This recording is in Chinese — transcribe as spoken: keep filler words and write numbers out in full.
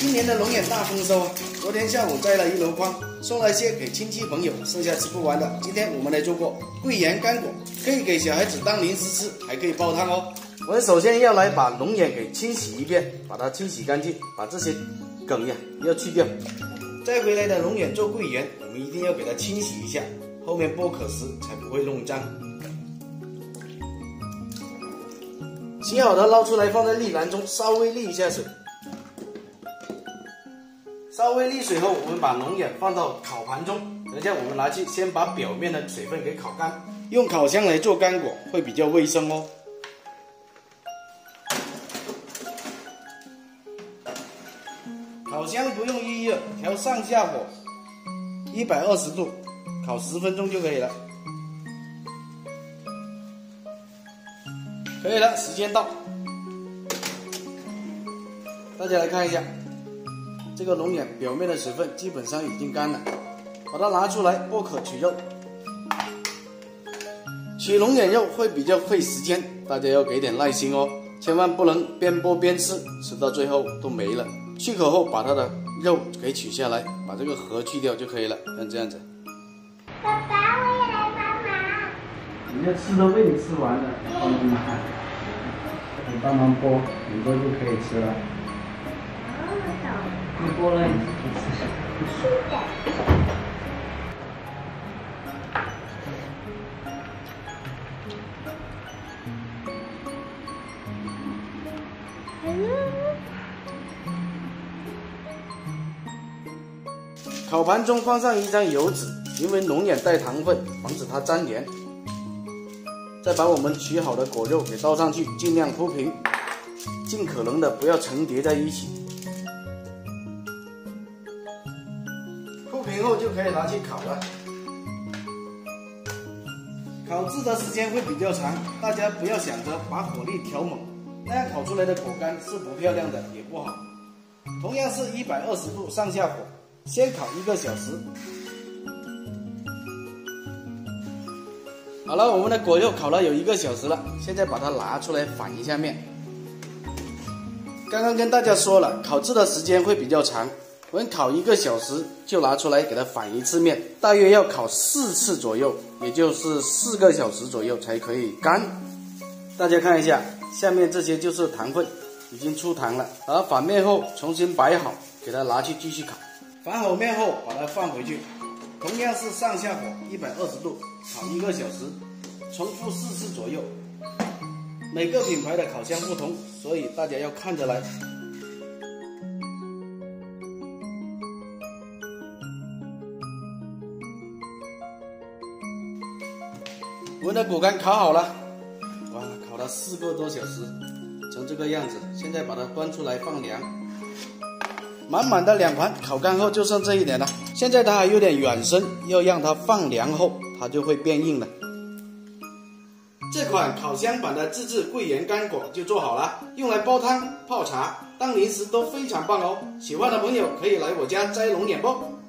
今年的龙眼大丰收啊！昨天下午摘了一箩筐，送了些给亲戚朋友，剩下吃不完的，今天我们来做过桂圆干果，可以给小孩子当零食吃，还可以煲汤哦。我们首先要来把龙眼给清洗一遍，把它清洗干净，把这些梗呀要去掉。摘回来的龙眼做桂圆，我们一定要给它清洗一下，后面剥壳时才不会弄脏。洗好的捞出来，放在沥篮中稍微沥一下水。稍微沥水后，我们把龙眼放到烤盘中，等下我们拿去先把表面的水分给烤干。用烤箱来做干果会比较卫生哦。烤箱不用预热，调上下火一百二十度，烤十分钟就可以了。可以了，时间到。大家来看一下。这个龙眼表面的水分基本上已经干了，把它拿出来剥壳取肉。取龙眼肉会比较费时间，大家要给点耐心哦，千万不能边剥边吃，吃到最后都没了。去口后把它的肉给取下来，把这个核去掉就可以了，像这样子。 爸爸，我也来帮忙。 你要吃都被你吃完了，帮忙，你帮忙剥，很多就可以吃了。你剥了你自己吃。 是的。 烤盘中放上一张油纸，因为龙眼带糖分，防止它粘连。再把我们取好的果肉给倒上去，尽量铺平，尽可能的不要层叠在一起。铺平后就可以拿去烤了。烤制的时间会比较长，大家不要想着把火力调猛，那样烤出来的果干是不漂亮的，也不好。同样是一百二十度上下火，先烤一个小时。好了，我们的果肉烤了有一个小时了，现在把它拿出来反一下面。刚刚跟大家说了，烤制的时间会比较长，我们烤一个小时就拿出来给它反一次面，大约要烤四次左右，也就是四个小时左右才可以干。大家看一下，下面这些就是糖分，已经出糖了。而反面后重新摆好，给它拿去继续烤。反好面后把它放回去，同样是上下火一百二十度烤一个小时，重复四次左右。每个品牌的烤箱不同，所以大家要看着来。我们的果干烤好了，哇，烤了四个多小时，成这个样子。现在把它端出来放凉。满满的两盘烤干后就剩这一点了，现在它还有点软身，要让它放凉后它就会变硬了。这款烤箱版的自制桂圆干果就做好了，用来煲汤、泡茶、当零食都非常棒哦。喜欢的朋友可以来我家摘龙眼啵。